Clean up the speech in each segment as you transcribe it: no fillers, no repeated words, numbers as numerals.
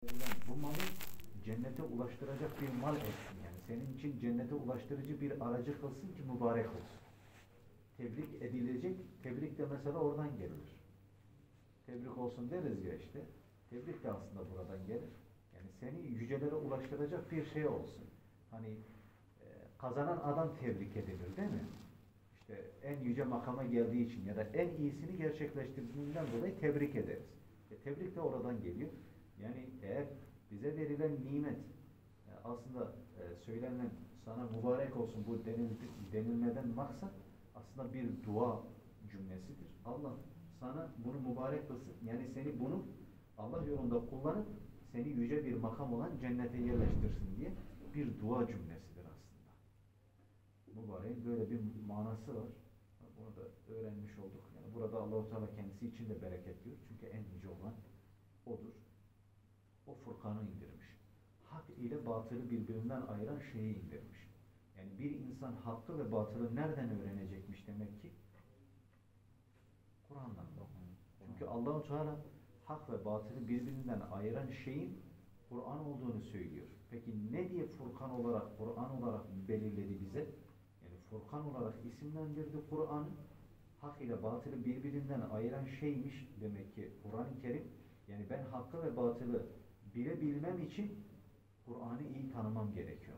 Bu malı cennete ulaştıracak bir mal etsin. Yani senin için cennete ulaştırıcı bir aracı kılsın ki mübarek olsun. Tebrik edilecek, tebrik de mesela oradan gelir. Tebrik olsun deriz ya işte. Tebrik de aslında buradan gelir. Yani seni yücelere ulaştıracak bir şey olsun. Hani kazanan adam tebrik edilir değil mi? İşte en yüce makama geldiği için ya da en iyisini gerçekleştirdiğinden dolayı tebrik ederiz. Tebrik de oradan geliyor. Yani eğer bize verilen nimet aslında söylenen sana mübarek olsun bu denilmeden maksat aslında bir dua cümlesidir. Allah sana bunu mübarek kılsın. Yani seni bunu Allah yolunda kullanıp seni yüce bir makam olan cennete yerleştirsin diye bir dua cümlesidir aslında. Mübareğin böyle bir manası var. Bunu da öğrenmiş olduk. Yani burada Allah-u Teala kendisi için de bereket diyor. Çünkü en yüce olan odur. O Furkan'ı indirmiş. Hak ile batılı birbirinden ayıran şeyi indirmiş. Yani bir insan hakkı ve batılı nereden öğrenecekmiş demek ki? Kur'an'dan. Çünkü Allah-u Teala hak ve batılı birbirinden ayıran şeyin Kur'an olduğunu söylüyor. Peki ne diye Furkan olarak, Kur'an olarak belirledi bize? Yani Furkan olarak isimlendirdi Kur'an'ı. Hak ile batılı birbirinden ayıran şeymiş demek ki Kur'an-ı Kerim. Yani ben hakkı ve batılı bilebilmem için Kur'an'ı iyi tanımam gerekiyor.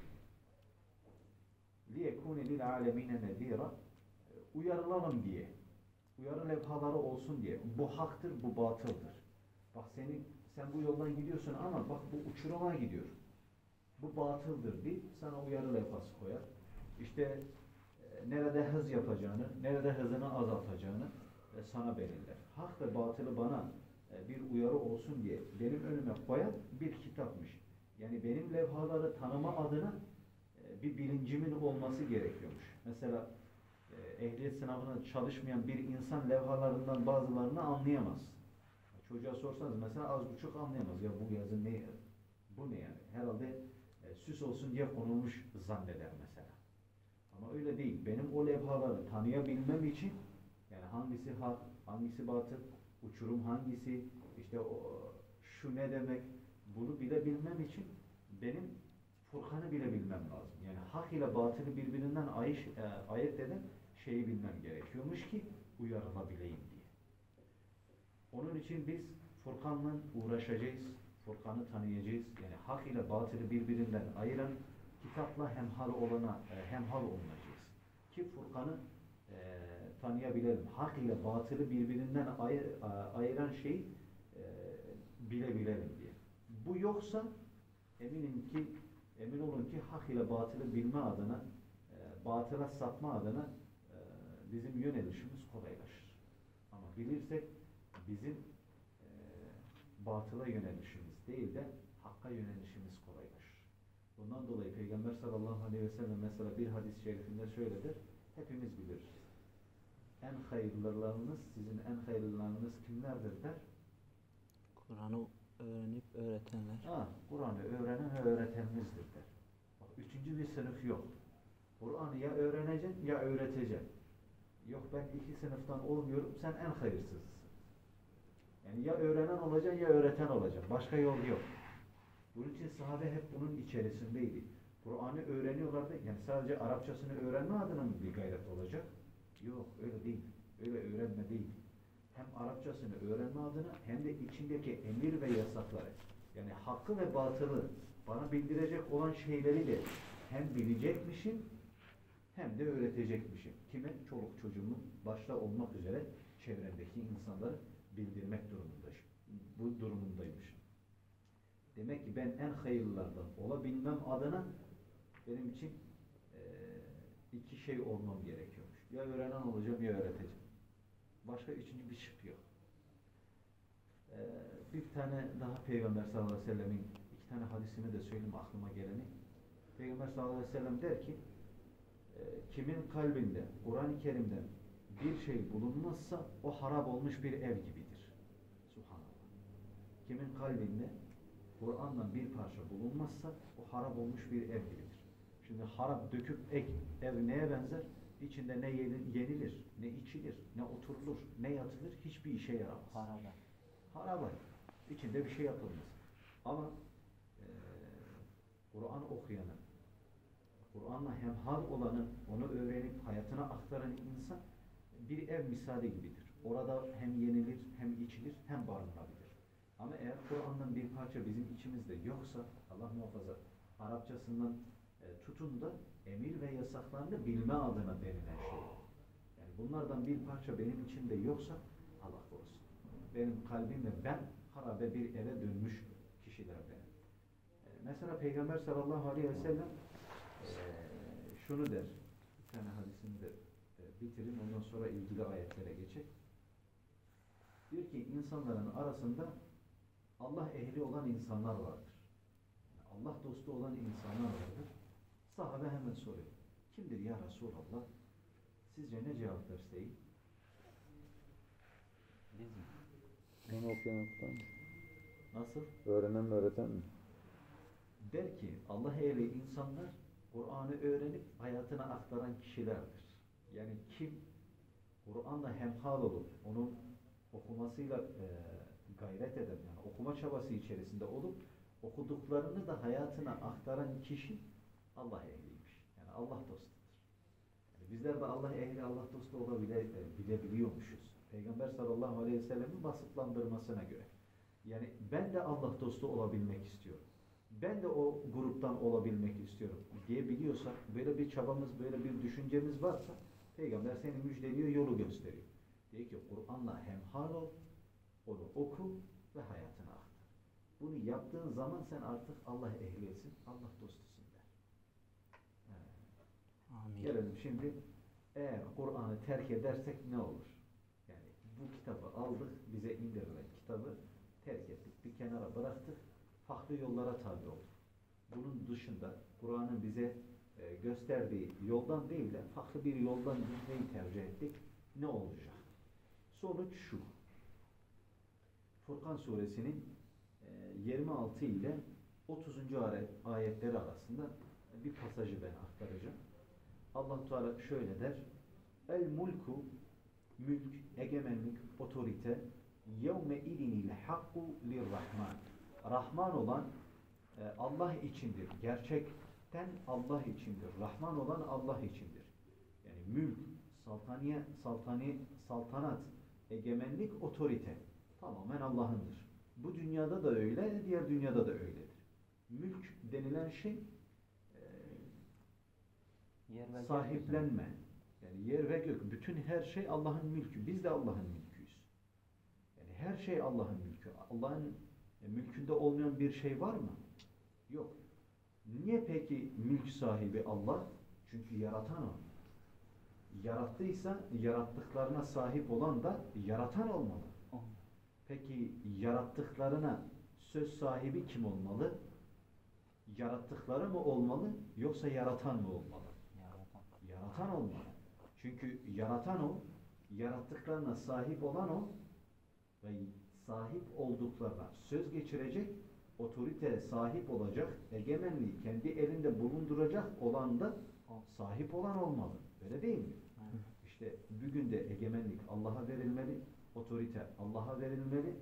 لِيَكُونِ لِلْعَالَمِينَ نَذ۪يرًا Uyarılalım diye. Uyarı levhaları olsun diye. Bu haktır, bu batıldır. Bak sen bu yoldan gidiyorsun ama bak bu uçuruma gidiyor. Bu batıldır diye sana uyarı levhası koyar. İşte nerede hız yapacağını, nerede hızını azaltacağını sana belirler. Hak ve batılı bana bir uyarı olsun diye benim önüme koyan bir kitapmış. Yani benim levhaları tanıma adına bir bilincimin olması gerekiyormuş. Mesela ehliyet sınavına çalışmayan bir insan levhalarından bazılarını anlayamaz. Çocuğa sorsanız mesela az buçuk anlayamaz. Ya bu yazı ne? Bu ne yani? Herhalde süs olsun diye konulmuş zanneder mesela. Ama öyle değil. Benim o levhaları tanıyabilmem için yani hangisi hak, hangisi batıl, uçurum hangisi, işte şu ne demek, bunu bilebilmem için benim Furkan'ı bilebilmem lazım. Yani hak ile batılı birbirinden ayırt eden şeyi bilmem gerekiyormuş ki uyarılabileyim diye. Onun için biz Furkan'la uğraşacağız, Furkan'ı tanıyacağız. Yani hak ile batılı birbirinden ayıran kitapla hemhal olunacağız. Ki Furkan'ı tanıyabilelim. Hak ile batılı birbirinden ayıran şeyi bilebilelim diye. Bu yoksa emin olun ki hak ile batılı bilme adına, batıla sapma adına bizim yönelişimiz kolaylaşır. Ama bilirsek bizim batıla yönelişimiz değil de hakka yönelişimiz kolaylaşır. Bundan dolayı Peygamber sallallahu aleyhi ve sellem mesela bir hadis-i şerifinde şöyledir. Hepimiz biliriz. En hayırlılarınız, sizin en hayırlılarınız kimlerdir der? Kur'an'ı öğrenip öğretenler. Kur'an'ı öğrenen ve öğretenimizdir der. Bak, üçüncü bir sınıf yok. Kur'an'ı ya öğreneceksin ya öğreteceksin. Yok ben iki sınıftan olmuyorum, sen en hayırsızsın. Yani ya öğrenen olacaksın ya öğreten olacaksın. Başka yol yok. Bunun için sahabe hep bunun içerisindeydi. Kur'an'ı öğreniyorlardı. Yani sadece Arapçasını öğrenme adına mı bir gayret olacak? Yok, öyle değil. Öyle öğrenme değil. Hem Arapçasını öğrenme adına hem de içindeki emir ve yasakları, yani hakkı ve batılı bana bildirecek olan şeyleri de hem bilecekmişim hem de öğretecekmişim. Kime? Çoluk çocuğumu başta olmak üzere çevremdeki insanları bildirmek durumundaymışım. Demek ki ben en hayırlılardan olabilmem adına benim için iki şey olmam gerekiyormuş. Ya öğrenen olacağım ya öğreteceğim. Başka üçüncü bir şık yok. Bir tane daha Peygamber sallallahu aleyhi ve sellemin iki tane hadisini de söyleyeyim aklıma geleni. Peygamber sallallahu aleyhi ve sellem der ki kimin kalbinde Kur'an-ı Kerim'den bir şey bulunmazsa o harap olmuş bir ev gibidir. Subhanallah. Kimin kalbinde Kur'an'dan bir parça bulunmazsa o harap olmuş bir ev gibidir. Şimdi harap döküp ev neye benzer? İçinde ne yenilir, ne içilir, ne oturulur, ne yatılır, hiçbir işe yaramaz. Harabe. Harabe. İçinde bir şey yapılmaz. Ama Kur'an okuyanı, Kur'an'la hemhal olanı, onu öğrenip hayatına aktaran insan bir ev misali gibidir. Orada hem yenilir, hem içilir, hem barınabilir. Ama eğer Kur'an'dan bir parça bizim içimizde yoksa, Allah muhafaza, Arapçasından tutun da emir ve yasaklarını bilme adına denilen şey. Yani bunlardan bir parça benim içimde yoksa, Allah korusun, benim kalbim ve ben harabe bir eve dönmüş kişilerden. Mesela Peygamber sallallahu aleyhi ve sellem şunu der, bir tane hadisini de bitirin, ondan sonra ilgili ayetlere geçecek. Diyor ki, insanların arasında Allah ehli olan insanlar vardır. Yani Allah dostu olan insanlar vardır. Sahabe hemen soruyor. Kimdir ya Resulallah? Sizce ne cevap verseyim? Biz mi? Onu okuyan okutan mı? Nasıl? Öğrenen mi öğreten mi? Der ki, Allah ehli insanlar Kur'an'ı öğrenip hayatına aktaran kişilerdir. Yani kim Kur'an'la hemhal olup onun okumasıyla gayret eden, yani okuma çabası içerisinde olup okuduklarını da hayatına aktaran kişi Allah ehliymiş. Yani Allah dostudur. Yani bizler de Allah ehli, Allah dostu bilebiliyormuşuz. Peygamber sallallahu aleyhi ve sellem'in vasıflandırmasına göre. Yani ben de Allah dostu olabilmek istiyorum. Ben de o gruptan olabilmek istiyorum diyebiliyorsak, böyle bir çabamız, böyle bir düşüncemiz varsa, Peygamber seni müjdeliyor, yolu gösteriyor. Diyor ki Kur'an'la hemhal ol, onu oku ve hayatına aktar. Bunu yaptığın zaman sen artık Allah ehlisin, Allah dostusun der. Amin. Gelelim şimdi, eğer Kur'an'ı terk edersek ne olur? Yani bu kitabı aldık, bize indirilen kitabı terk ettik, bir kenara bıraktık, farklı yollara tabi olduk. Bunun dışında Kur'an'ın bize gösterdiği yoldan değil de farklı bir yoldan gitmeyi tercih ettik. Ne olacak? Sonuç şu. Furkan suresinin 26 ile 30. ayetleri arasında bir pasajı ben aktaracağım. Allah Teala şöyle der. El mulku, mülk, egemenlik, otorite yevme idinil hakku lirrahman. Rahman olan Allah içindir. Gerçekten Allah içindir. Rahman olan Allah içindir. Yani mülk, saltanat, egemenlik, otorite tamamen Allah'ındır. Bu dünyada da öyle, diğer dünyada da öyledir. Mülk denilen şey sahiplenme. Yani yer ve gök. Bütün her şey Allah'ın mülkü. Biz de Allah'ın mülküyüz. Yani her şey Allah'ın mülkü. Allah'ın mülkünde olmayan bir şey var mı? Yok. Niye peki mülk sahibi Allah? Çünkü yaratan o. Yarattıysa yarattıklarına sahip olan da yaratan olmalı. Peki yarattıklarına söz sahibi kim olmalı? Yarattıkları mı olmalı yoksa yaratan mı olmalı? Yaratan olmalı. Çünkü yaratan o, yarattıklarına sahip olan o ve sahip olduklarına söz geçirecek, otorite sahip olacak, egemenliği kendi elinde bulunduracak olan da sahip olan olmalı. Öyle değil mi? İşte bugün de egemenlik Allah'a verilmeli, otorite Allah'a verilmeli,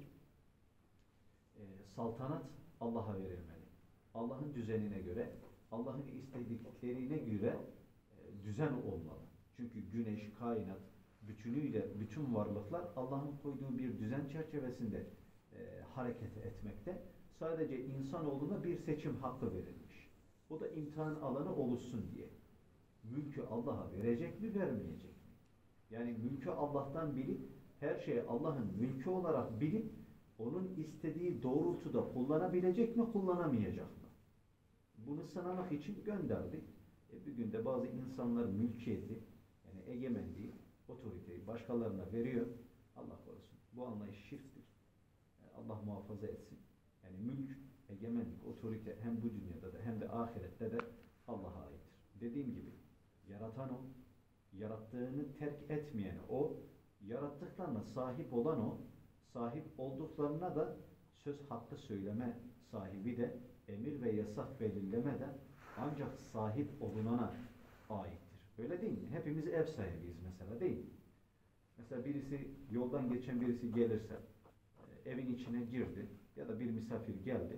saltanat Allah'a verilmeli. Allah'ın düzenine göre, Allah'ın istediklerine göre düzen olmalı. Çünkü güneş, kainat, bütünüyle bütün varlıklar Allah'ın koyduğu bir düzen çerçevesinde hareket etmekte. Sadece insanoğluna bir seçim hakkı verilmiş. Bu da imtihan alanı oluşsun diye. Mülkü Allah'a verecek mi, vermeyecek mi? Yani mülkü Allah'tan bilip, her şeyi Allah'ın mülkü olarak bilip, onun istediği doğrultuda kullanabilecek mi, kullanamayacak mı? Bunu sınamak için gönderdik. Bir günde bazı insanlar mülkiyeti, yani egemenliği, otoriteyi başkalarına veriyor. Allah korusun. Bu anlayış şirktir. Yani Allah muhafaza etsin. Yani mülk, egemenlik, otorite hem bu dünyada da hem de ahirette de Allah'a aittir. Dediğim gibi yaratan o, yarattığını terk etmeyen o, yarattıklarına sahip olan o, sahip olduklarına da söz hakkı söyleme sahibi de, emir ve yasak belirleme de ancak sahip olunana aittir. Öyle değil mi? Hepimiz ev sahibiyiz mesela, değil mi? Mesela birisi, yoldan geçen birisi gelirse, evin içine girdi ya da bir misafir geldi,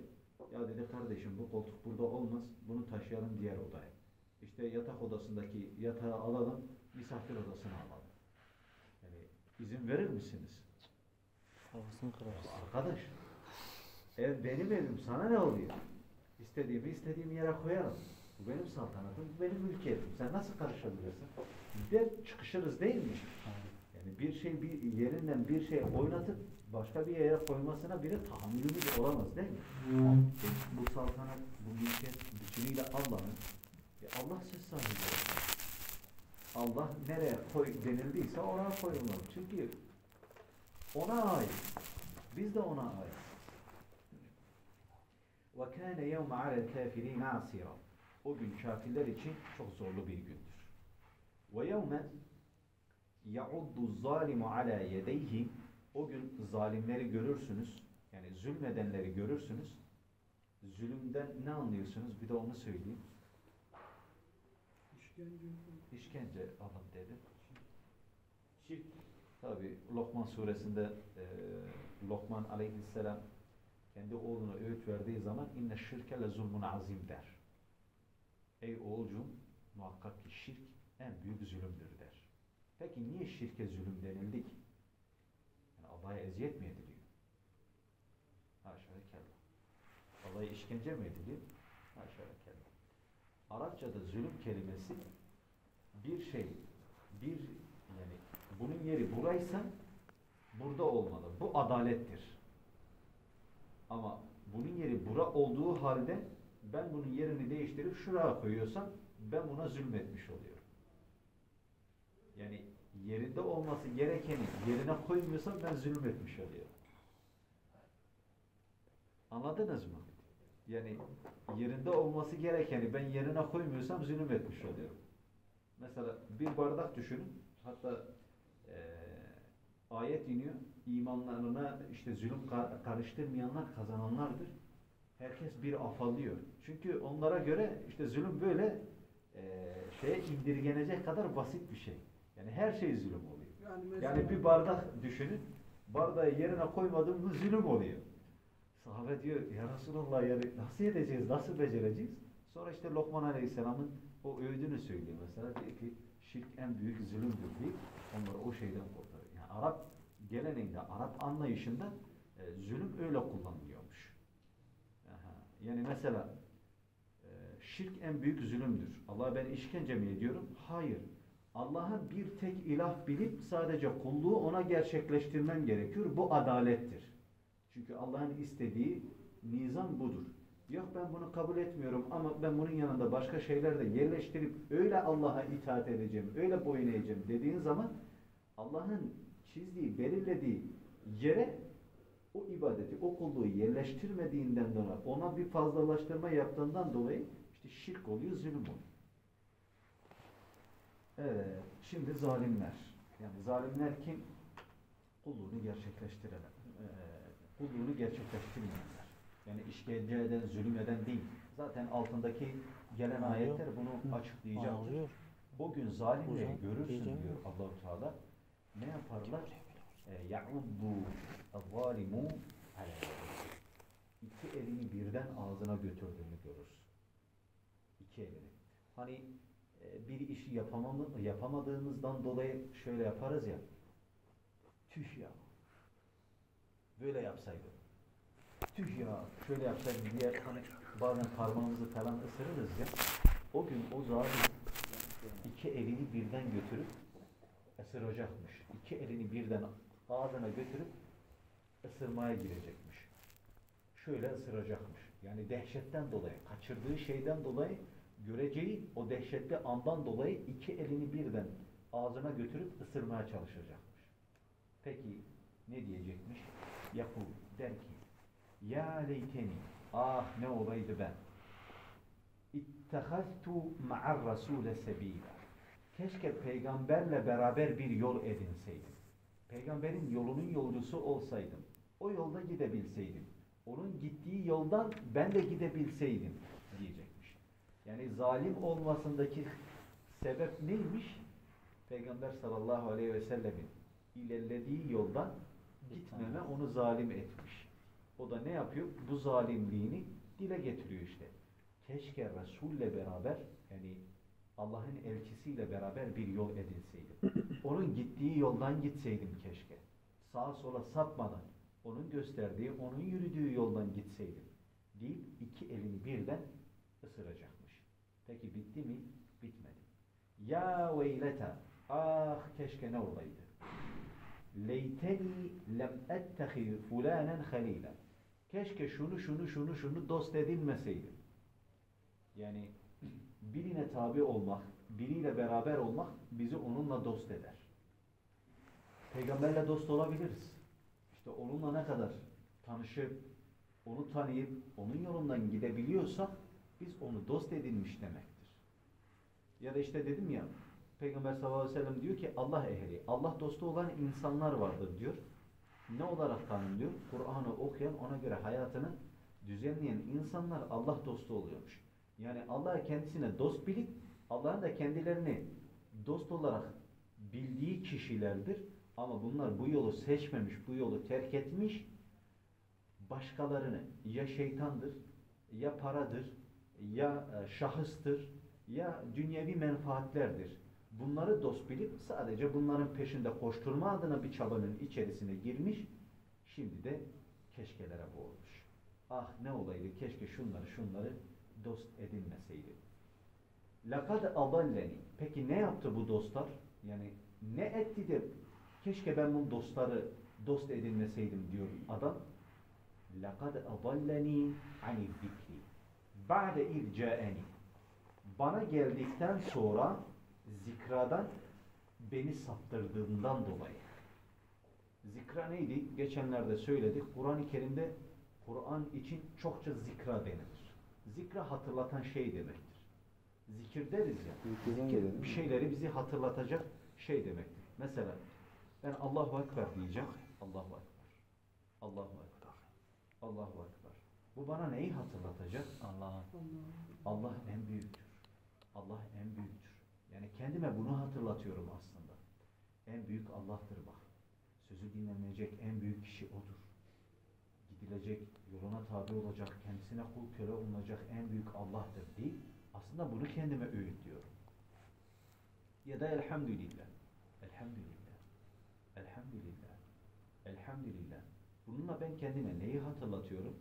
Ya dedi kardeşim bu koltuk burada olmaz. Bunu taşıyalım diğer odaya. İşte yatak odasındaki yatağı alalım. Misafir odasına alalım. Yani izin verir misiniz? Havasını kırarsın. Arkadaş, ev benim evim, sana ne oluyor? İstediğimi istediğim yere koyarım. Bu benim saltanatım, bu benim mülkiyetim. Sen nasıl karışabilirsin? Der çıkışırız değil mi? Yani bir şey bir yerinden bir şey oynatıp başka bir yere koymasına bile tahammülümüz olamaz değil mi? Bu saltanat, bu mülkiyet bütünüyle Allah'ın. Allah söz sahibi olur. Allah nereye koy denildiyse oraya koyulmalı. Çünkü ona ait. Biz de ona ait. وَكَانَ يَوْمَ عَلَى الْكَافِرِينَ عَسِيرًا. O gün kafirler için çok zorlu bir gündür. وَيَوْمَ يَعُضُّ الظَّالِمُ عَلَى يَدَيْهِ. O gün zalimleri görürsünüz. Yani zulmedenleri görürsünüz. Zulümden ne anlıyorsunuz? Bir de onu söyleyeyim. İşkence alın dedi. Şirk. Tabi Lokman suresinde Lokman aleyhisselam kendi oğluna öğüt verdiği zaman inne şirke le zulmun azim der. Ey oğulcum muhakkak ki şirk en büyük zulümdür der. Peki niye şirke zulüm denildi ki? Yani Allah'a eziyet mi ediliyor? Haşa ve kella. Allah'a işkence mi ediliyor? Haşa ve kella. Arapçada zulüm kelimesi bir şey, bir yani bunun yeri buraysa burada olmalı. Bu adalettir. Ama bunun yeri bura olduğu halde ben bunun yerini değiştirip şuraya koyuyorsam ben buna zulmetmiş oluyorum. Yani yerinde olması gerekeni yerine koymuyorsam ben zulmetmiş oluyorum. Anladınız mı? Yani yerinde olması gerekeni ben yerine koymuyorsam zulmetmiş oluyorum. Mesela bir bardak düşünün. Hatta ayet iniyor. İmanlarına işte zulüm karıştırmayanlar kazananlardır. Herkes bir afallıyor. Çünkü onlara göre işte zulüm böyle şeye indirgenecek kadar basit bir şey. Yani her şey zulüm oluyor. Yani bir bardak düşünün. Bardağı yerine koymadığım mı zulüm oluyor. Sahabe diyor ya Resulallah yani nasıl edeceğiz, nasıl becereceğiz? Sonra işte Lokman Aleyhisselam'ın o öğüdünü söylüyor mesela. Diyor ki şirk en büyük zulümdür diye onları o şeyden kurtarıyor. Yani Arap geleneğinde, Arap anlayışında zulüm öyle kullanılıyormuş. Aha. Yani mesela şirk en büyük zulümdür. Allah'a ben işkence mi ediyorum? Hayır. Allah'a bir tek ilah bilip sadece kulluğu ona gerçekleştirmen gerekiyor. Bu adalettir. Çünkü Allah'ın istediği nizam budur. Yok ben bunu kabul etmiyorum ama ben bunun yanında başka şeyler de yerleştirip öyle Allah'a itaat edeceğim, öyle boyun eğeceğim dediğin zaman Allah'ın çizdiği, belirlediği yere o ibadeti, o kulluğu yerleştirmediğinden dolayı ona bir fazlalaştırma yaptığından dolayı işte şirk oluyor, zulüm oluyor. Evet, şimdi zalimler. Yani zalimler kim? Kulluğunu gerçekleştirmeyenler. Yani işkence eden, zulüm eden değil. Zaten altındaki gelen ayetler bunu açıklayacaktır. O gün zalimleri görürsün diyor Allah-u Teala. Ne yaparlar? يَعُضُّ الظَّالِمُ عَلَى İki elini birden ağzına götürdüğünü görürsün. İki elini. Hani bir işi yapamadığımızdan dolayı şöyle yaparız ya. Tüh ya. Böyle yapsaydım. Tüh ya. Şöyle yapsaydım diye hani bazen parmağımızı falan ısırırız ya. O gün o zalim iki elini birden götürüp ısıracakmış. İki elini birden ağzına götürüp ısırmaya girecekmiş. Şöyle ısıracakmış. Yani dehşetten dolayı, kaçırdığı şeyden dolayı göreceği o dehşetli andan dolayı iki elini birden ağzına götürüp ısırmaya çalışacakmış. Peki ne diyecekmiş? Yakul der ki ya leyteni ah ne olaydı ben ittehaztu ma'ar rasule sebila keşke peygamberle beraber bir yol edinseydim. Peygamberin yolunun yolcusu olsaydım. O yolda gidebilseydim. Onun gittiği yoldan ben de gidebilseydim diyecekmiş. Yani zalim olmasındaki sebep neymiş? Peygamber sallallahu aleyhi ve sellemin ilerlediği yoldan gitmeme onu zalim etmiş. O da ne yapıyor? Bu zalimliğini dile getiriyor işte. Keşke Resul'le beraber, yani Allah'ın elçisiyle beraber bir yol edinseydim. Onun gittiği yoldan gitseydim keşke. Sağa sola sapmadan, onun gösterdiği, onun yürüdüğü yoldan gitseydim deyip iki elini birden ısıracakmış. Peki bitti mi? Bitmedi. Ya veyleta, ah keşke ne olaydı. Leyteni lem ettehi fulanen halila. Keşke şunu dost edinmeseydim. Yani birine tabi olmak, biriyle beraber olmak bizi onunla dost eder. Peygamberle dost olabiliriz. İşte onunla ne kadar tanışıp, onu tanıyıp, onun yolundan gidebiliyorsak biz onu dost edinmiş demektir. Ya da işte dedim ya, Peygamber sallallahu aleyhi ve sellem diyor ki Allah ehli, Allah dostu olan insanlar vardır diyor. Ne olarak tanımlıyor? Kur'an'ı okuyan, ona göre hayatını düzenleyen insanlar Allah dostu oluyormuş. Yani Allah'ı kendisine dost bilip, Allah'ın da kendilerini dost olarak bildiği kişilerdir. Ama bunlar bu yolu seçmemiş, bu yolu terk etmiş, başkalarını ya şeytandır, ya paradır, ya şahıstır, ya dünyevi menfaatlerdir. Bunları dost bilip sadece bunların peşinde koşturma adına bir çabanın içerisine girmiş, şimdi de keşkelere boğulmuş. Ah ne olaydı, keşke şunları dost edinmeseydi. Lakad adalleni. Peki ne yaptı bu dostlar? Yani ne etti de keşke ben bu dostları dost edinmeseydim diyor adam. Lakad adalleni ani zikri. Ba'de irca'eni. Bana geldikten sonra zikradan beni saptırdığından dolayı. Zikra neydi? Geçenlerde söyledik. Kur'an-ı Kerim'de Kur'an için çokça zikra denilir. Zikra hatırlatan şey demektir. Zikir deriz ya. Zikir bir şeyleri bizi hatırlatacak şey demektir. Mesela ben Allahu Ekber diyeceğim. Allahu Ekber. Allahu Ekber. Allahu Ekber. Bu bana neyi hatırlatacak? Allah en büyüktür. Allah en büyüktür. Yani kendime bunu hatırlatıyorum aslında. En büyük Allah'tır bak. Sözü dinlenecek en büyük kişi O'dur. Gidilecek, yoluna tabi olacak, kendisine kul köle olunacak en büyük Allah'tır değil. Aslında bunu kendime öğütlüyorum. Ya da elhamdülillah. Elhamdülillah. Elhamdülillah. Elhamdülillah. Bununla ben kendime neyi hatırlatıyorum?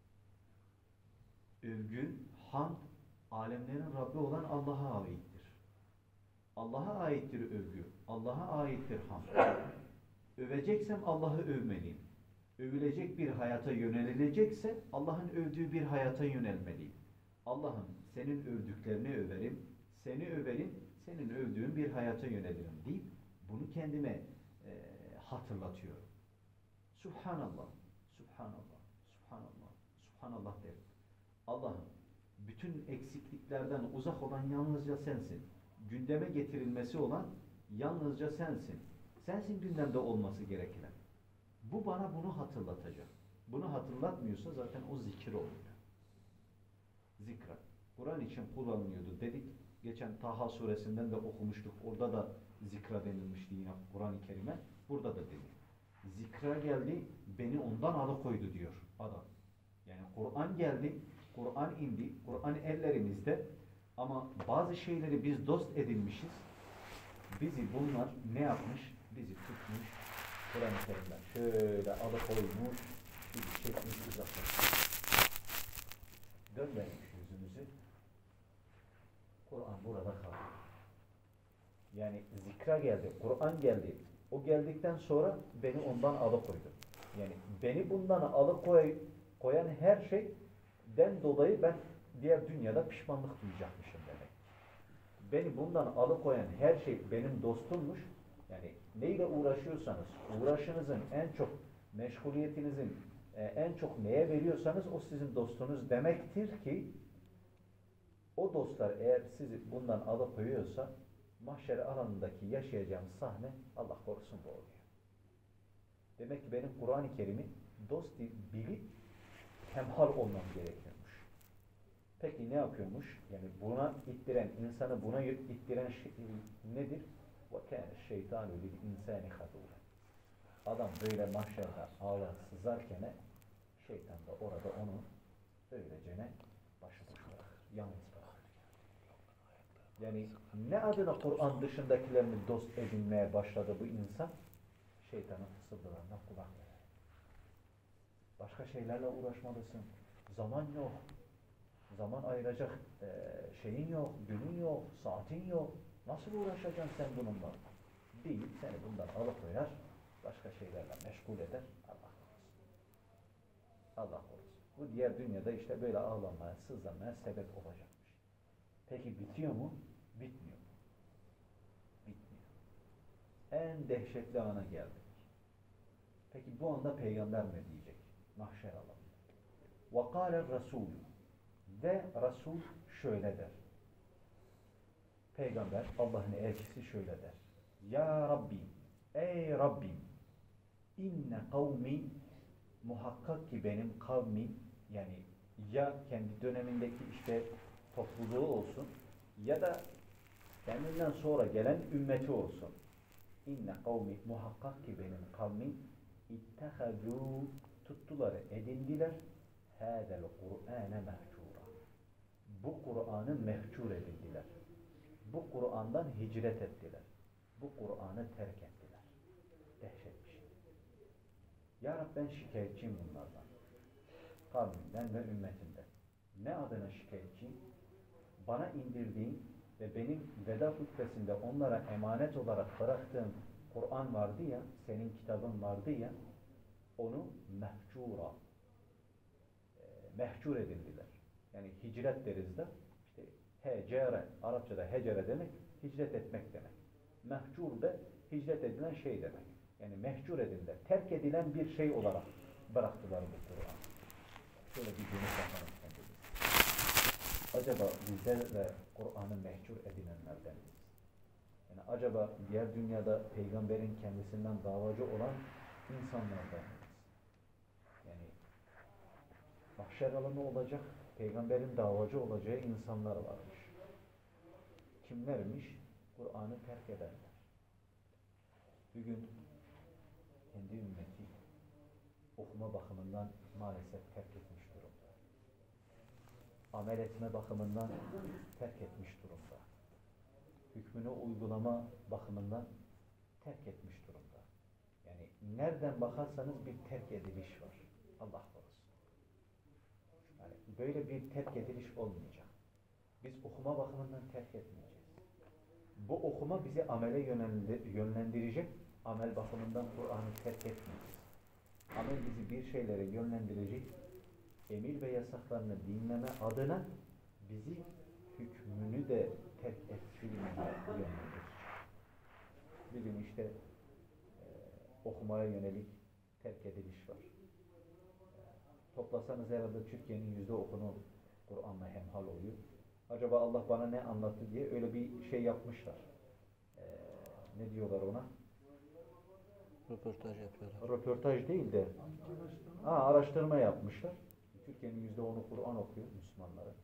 Övgü, hamd, alemlerin Rabbi olan Allah'a aittir. Allah'a aittir övgü. Allah'a aittir hamd. Öveceksem Allah'ı övmeliyim. Övülecek bir hayata yönelilecekse Allah'ın övdüğü bir hayata yönelmeliyim. Allah'ım senin övdüklerini överim, seni överim, senin övdüğün bir hayata yönelirim deyip bunu kendime hatırlatıyorum. Subhanallah, Subhanallah, Subhanallah, Subhanallah derim. Allah'ım bütün eksikliklerden uzak olan yalnızca sensin. Gündeme getirilmesi olan yalnızca sensin. Sensin gündemde olması gereken. Bu bana bunu hatırlatacak. Bunu hatırlatmıyorsa zaten o zikir olmuyor. Zikra. Kur'an için kullanılıyordu dedik. Geçen Taha suresinden de okumuştuk. Orada da zikra denilmişti yine Kur'an-ı Kerim'e. Burada da dedi. Zikra geldi, beni ondan alıkoydu diyor adam. Yani Kur'an geldi, Kur'an indi, Kur'an ellerimizde ama bazı şeyleri biz dost edinmişiz. Bizi bunlar ne yapmış? Bizi tutmuş, Kur'an-ı Kerim'den şöyle alıkoymuş, bizi çekmiş uzaklaşmış. Dönmemiş yüzümüzü. Kur'an burada kaldı. Yani zikra geldi, Kur'an geldi. O geldikten sonra beni ondan alıkoydu. Yani beni bundan alıkoyan her şeyden dolayı ben diğer dünyada pişmanlık duyacakmışım demek. Beni bundan alıkoyan her şey benim dostummuş. Yani neyle uğraşıyorsanız, uğraşınızın en çok, meşguliyetinizin en çok neye veriyorsanız o sizin dostunuz demektir ki o dostlar eğer sizi bundan alıkoyuyorsa mahşer alanındaki yaşayacağım sahne Allah korusun bu oluyor. Demek ki benim Kur'an-ı Kerim'i dost bilip hemhal olmam gerekiyormuş. Peki ne yapıyormuş? Yani buna ittiren, insanı buna ittiren şey nedir? وَكَانَ الشَّيْطَانُ لِلْاِنْسَانِ خَذُولًا. Adam böyle mahşerde ağlar sızarken şeytan da orada onu Öylece başıboş bırakır, yalnız bırakır. Yani ne adına Kur'an dışındakilerini dost edinmeye başladı bu insan? Şeytanın fısıldılarına kulak verir. Başka şeylerle uğraşmalısın. Zaman yok. Zaman ayıracak şeyin yok, günün yok, saatin yok. Nasıl uğraşacaksın sen bununla? Değil, seni bundan alıkoyar, başka şeylerle meşgul eder. Allah korusun. Allah korusun. Bu diğer dünyada işte böyle ağlamaya, sızlamaya sebep olacakmış. Peki bitiyor mu? Bitmiyor. Bitmiyor. En dehşetli ana geldik. Peki bu anda peygamber ne diyecek? Mahşer alanında. وَقَالَ الرَّسُولُ Ve Resul şöyle der. Peygamber, Allah'ın elçisi şöyle der. Ya Rabbi, ey Rabbim, inne kavmi, muhakkak ki benim kavmim, yani ya kendi dönemindeki işte topluluğu olsun ya da kendinden sonra gelen ümmeti olsun. İnne kavmi, muhakkak ki benim kavmim, ittehazû, tuttular, edindiler, hâzel Kur'âne mehcûra. Bu Kur'an'ı mehcûr edindiler. Bu Kur'an'dan hicret ettiler. Bu Kur'an'ı terk ettiler. Dehşet bir şey. Ya Rabbi, ben şikayetçiyim bunlardan. Kavmimden ve ümmetimden. Ne adına şikayetçiyim? Bana indirdiğin ve benim veda hutbesinde onlara emanet olarak bıraktığım Kur'an vardı ya, senin kitabın vardı ya, onu mehcura, mehcur edildiler. Yani hicret deriz de, işte hecere, Arapçada hecere demek, hicret etmek demek. Mehcur da hicret edilen şey demek. Yani mehcur edildiler, terk edilen bir şey olarak bıraktılar bu Kur'an. Şöyle bir dönüp bakalım kendimiz. Acaba bizler de Kur'an'ı mehcur edinenlerden miyiz? Yani acaba diğer dünyada peygamberin kendisinden davacı olan insanlardan mıyız? Yani mahşer alanı olacak, peygamberin davacı olacağı insanlar varmış. Kimlermiş? Kur'an'ı terk edenler. Bugün kendi ümmeti okuma bakımından maalesef terk etmiş durumda. Amel etme bakımından terk etmiş durumda. Hükmünü uygulama bakımından terk etmiş durumda. Yani nereden bakarsanız bir terk ediliş var. Allah korusun. Yani böyle bir terk ediliş olmayacak. Biz okuma bakımından terk etmeyeceğiz. Bu okuma bizi amele yönlendirecek. Amel bakımından Kur'an'ı terk etmeyeceğiz. Amel bizi bir şeylere yönlendirecek. Emir ve yasaklarını dinleme adına bizi hükmünü de terk ettirmeye yönlendirecek. Bir gün işte okumaya yönelik terk ediliş var. Toplasanız herhalde Türkiye'nin %10'u Kur'an'la hemhal oluyor. Acaba Allah bana ne anlattı diye öyle bir şey yapmışlar. Ne diyorlar ona? Röportaj yapıyorlar. Röportaj değil de araştırma yapmışlar. Türkiye'nin %10'u Kur'an okuyor Müslümanların.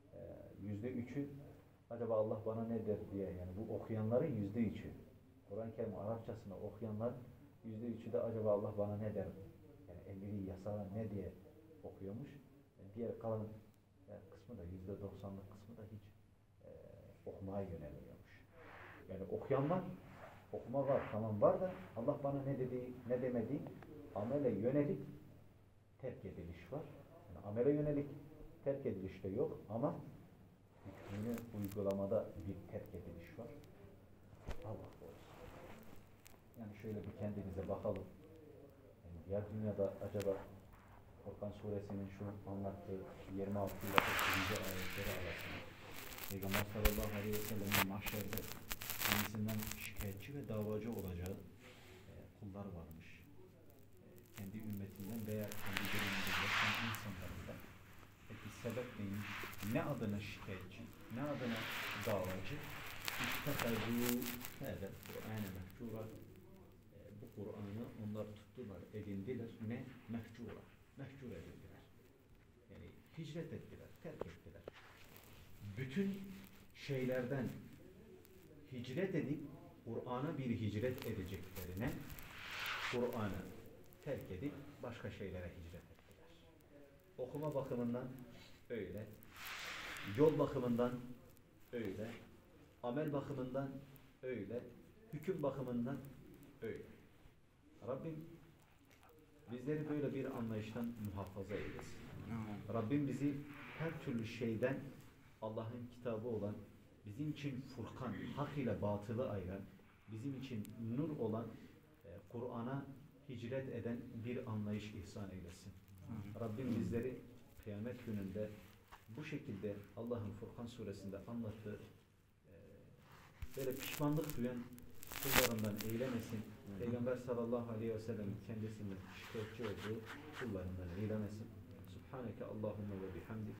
%3'ü acaba Allah bana ne der diye, yani bu okuyanların %3'ü. Kur'an-ı Kerim Arapçasını okuyanlar %3'ü de acaba Allah bana ne der? Yani emri, yasağı ne diye okuyormuş. Diğer kalan kısmı da %90'lık kısmı da hiç okumaya yönelmiyormuş. Yani okuyanlar, okuma var, tamam var da Allah bana ne dediği, ne demediği, amele yönelik terk ediliş var. Yani amele yönelik terk ediliş de yok ama hükmünü uygulamada bir terk ediliş var. Allah korusun. Yani şöyle bir kendimize bakalım. Yani diğer dünyada acaba Furkan suresinin şu anlattığı 26 ile 30. ayetleri arasında Peygamber sallallahu aleyhi ve sellem'in mahşerde kendisinden şikayetçi ve davacı olacağı kullar varmış. Kendi ümmetinden veya kendi döneminde yaşayan insanlardan. Peki sebep neymiş? Ne adına şikayetçi, ne adına davacı? İttekazû hâdâ Kur'âne mehcûrâ. Bu Kur'an'ı onlar tuttular, edindiler. Ne? Mehcûrâ. Mehcûr edildiler. Yani hicret ettiler, terk ettiler. Bütün şeylerden hicret edip Kur'an'a bir hicret edeceklerine Kur'an'ı terk edip başka şeylere hicret ettiler. Okuma bakımından öyle. Yol bakımından öyle. Amel bakımından öyle. Hüküm bakımından öyle. Rabbim bizleri böyle bir anlayıştan muhafaza eylesin. Rabbim bizi her türlü şeyden Allah'ın kitabı olan, bizim için Furkan, hak ile batılı ayıran, bizim için nur olan Kur'an'a hicret eden bir anlayış ihsan eylesin. Rabbim bizleri kıyamet gününde bu şekilde Allah'ın Furkan suresinde anlattığı böyle pişmanlık duyan kullarından eylemesin. Peygamber sallallahu aleyhi ve sellem kendisinin şikayetçi olduğu kullarından eylemesin. Subhaneke Allahümme ve bihamdik.